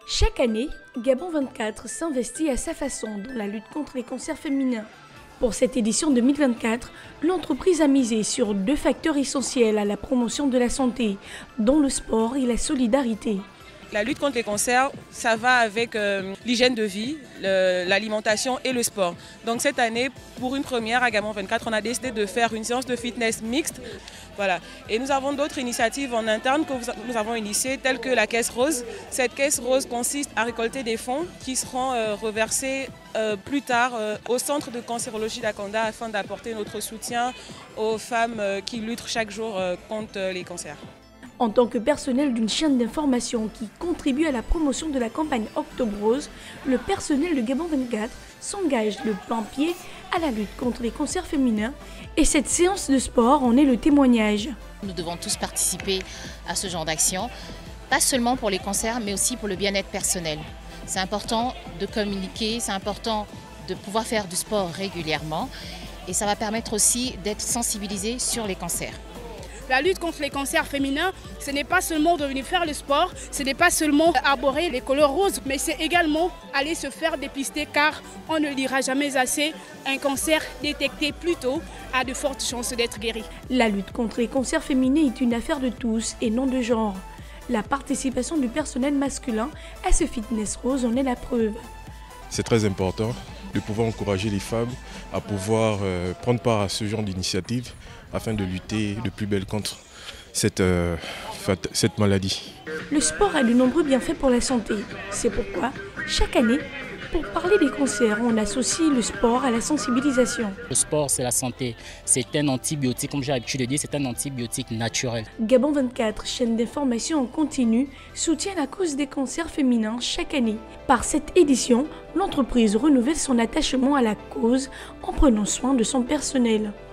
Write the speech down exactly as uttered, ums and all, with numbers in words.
Chaque année, Gabon vingt-quatre s'investit à sa façon dans la lutte contre les cancers féminins. Pour cette édition deux mille vingt-quatre, l'entreprise a misé sur deux facteurs essentiels à la promotion de la santé, dont le sport et la solidarité. La lutte contre les cancers, ça va avec euh, l'hygiène de vie, l'alimentation et le sport. Donc cette année, pour une première à Gabon vingt-quatre, on a décidé de faire une séance de fitness mixte. Voilà. Et nous avons d'autres initiatives en interne que nous avons initiées, telles que la Caisse Rose. Cette Caisse Rose consiste à récolter des fonds qui seront euh, reversés euh, plus tard euh, au Centre de cancérologie d'Akanda afin d'apporter notre soutien aux femmes euh, qui luttent chaque jour euh, contre euh, les cancers. En tant que personnel d'une chaîne d'information qui contribue à la promotion de la campagne Octobre Rose, le personnel de Gabon vingt-quatre s'engage de plain-pied à la lutte contre les cancers féminins et cette séance de sport en est le témoignage. Nous devons tous participer à ce genre d'action, pas seulement pour les cancers mais aussi pour le bien-être personnel. C'est important de communiquer, c'est important de pouvoir faire du sport régulièrement et ça va permettre aussi d'être sensibilisé sur les cancers. La lutte contre les cancers féminins, ce n'est pas seulement de venir faire le sport, ce n'est pas seulement arborer les couleurs roses, mais c'est également aller se faire dépister car on ne dira jamais assez, un cancer détecté plus tôt a de fortes chances d'être guéri. La lutte contre les cancers féminins est une affaire de tous et non de genre. La participation du personnel masculin à ce fitness rose en est la preuve. C'est très important de pouvoir encourager les femmes à pouvoir euh, prendre part à ce genre d'initiative afin de lutter de plus belle contre cette, euh, cette maladie. Le sport a de nombreux bienfaits pour la santé. C'est pourquoi, chaque année, pour parler des cancers, on associe le sport à la sensibilisation. Le sport, c'est la santé. C'est un antibiotique, comme j'ai l'habitude de dire, c'est un antibiotique naturel. Gabon vingt-quatre, chaîne d'information en continu, soutient la cause des cancers féminins chaque année. Par cette édition, l'entreprise renouvelle son attachement à la cause en prenant soin de son personnel.